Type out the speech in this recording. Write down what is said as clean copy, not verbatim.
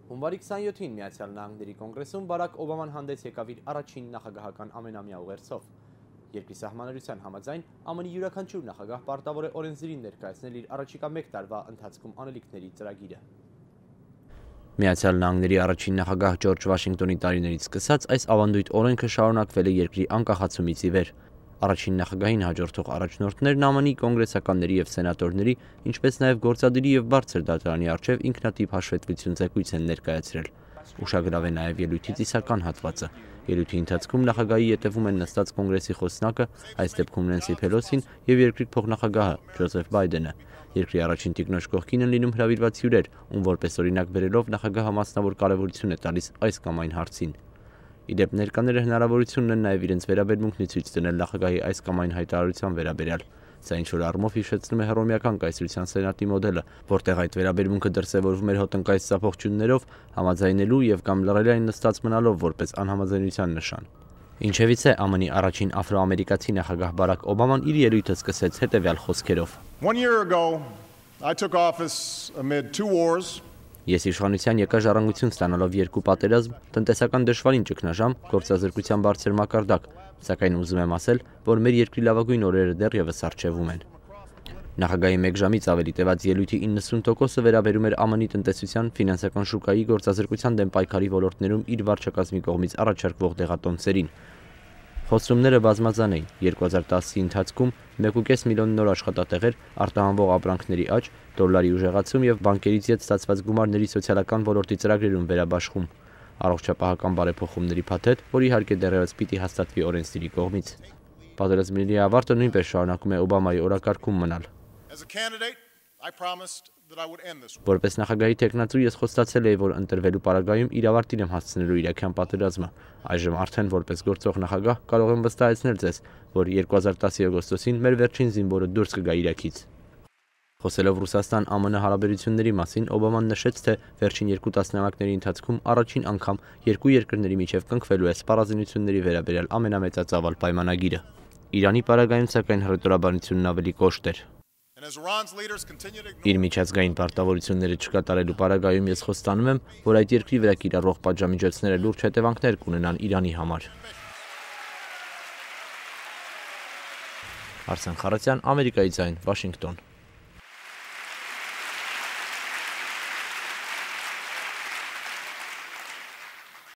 Հունվարի 27-ին Միացյալ Նահանգների կոնգրեսում Բարակ Օբաման հանդես եկավ իր առաջին նախագահական ամենամյա ուղերձով։ Երկրի սահմանադրության համաձայն ԱՄՆ-ի յուրաքանչյուր նախագահ պարտավոր է օրենսդրին ներկայացնել իր առաջիկա 1 տարվա ընթացքում անելիքների ծրագիրը։ Միացյալ Նահանգների առաջին նախագահ Ջորջ Վաշինգտոնի տարիներից սկսած այս ավանդույթ օրենքը շարունակվել է երկրի անկախացումից ի վեր։ Առաջին նախագահին հաջորդող առաջնորդներն ԱՄՆ-ի կոնգրեսականների եւ սենատորների, ինչպես նաեւ գործադիրի եւ բարձր դատարանի առջեւ ինքնատիպ հաշվետվություն զեկույց են ներկայացրել։ Ուշագրավ է նաեւ ելույթի ծիսական հատվածը։ Ելույթի ընթացքում նախագահի ետևում են նստած կոնգրեսի խոսնակը, այս դեպքում Նենսի Փելոսին եւ երկրի փոխնախագահը Ջոզեֆ Բայդենը։ Երկրի առաջին տիկնոջ կողքին են լինում հրավիրված հյուրեր, ում որպես օրինակ բերելով նախագահը մասնավոր կարևորություն է տալիս այս կամ այն հարցին։ Իդեպ ներկաները հնարավորություն ունեն նաև իրենց վերաբերմունքն ցույց դնել նախագահի այս կամ այն հայտարարության վերաբերյալ։ Սա ինչ-որ առումով հիշեցնում է հռոմեական կայսրության սենատի մոդելը, որտեղ այդ վերաբերմունքը դրսևորվում էր հոտնկայս ծափողջուններով, համաձայնելու եւ կամ լռելային նստած մնալով որպես անհամաձայնության նշան։ Ինչևից է ԱՄՆ-ի առաջին աֆրոամերիկացի նախագահ Բարակ Օբաման իր ելույթը սկսեց հետևյալ խոսքերով. One year ago, I took office amid 2 wars. Ես իշխանության եկա ժառանգություն ստանալով 2 պատերազմ, տնտեսական դժվարին ճգնաժամ, գործազրկության բարձր մակարդակ, սակայն ուզում եմ ասել, որ մեր երկրի լավագույն օրերը դեռևս առջևում են։ Նախագահի 1 ժամից ավելի տևած ելույթի 90%-ը վերաբերում էր ԱՄՆ-ի տնտեսության, ֆինանսական շուկայի, գործազրկության դեմ պայքարի ոլորտներում իր վարչակազմի կողմից առաջարկվող դեղատոմսերին։ Խոստումները բազմազան էին։ 2010-ի ընթացքում 1.5 միլիոն նոր աշխատատեղեր, արտահանվող ապրանքների աճ, դոլարի ուժեղացում եւ բանկերից յետ ստացված գումարների սոցիալական ոլորտի ծրագրերում վերաբաշխում, առողջապահական բարեփոխումների փաթեթ, որ իհարկե դեռևս պիտի հաստատվի օրենսդիրի կողմից։ Պատերազմների ավարտը նույնպես շարունակում է Օբամայի օրակարգում մնալ։ Որպես նախագահի տեխնացու ես խոստացել էի, որ ընտրվելու պարագայում իր ավարտին եմ հասցնելու իրաքյան պատերազմը։ Այժմ արդեն որպես գործող նախագահ կարող եմ վստահեցնել ձեզ, որ 2010-ի օգոստոսին մեր վերջին զինվորը դուրս կգա Իրաքից։ Խոսելով Ռուսաստան-ԱՄՆ հարաբերությունների մասին, Օբաման նշեց, թե վերջին 2 տասնամյակների ընթացքում առաջին անգամ երկու երկրների միջև կնքվելու է սպառազինությունների վերաբերյալ ամենամեծածավալ պայմանագիրը։ Իրանի պարագայում սակայն հռետորաբանությունն ավելի կոշտ էր։ Իր միջազգային պարտավորությունները չկատարելու պարագայում ես խոստանում եմ, որ այդ երկրի վրա կիրառվող պատժամիջոցները լուրջ հետևանքներ կունենան Իրանի համար։ Արսեն Խարատյան, Ամերիկայի ձայն, Վաշինգտոն։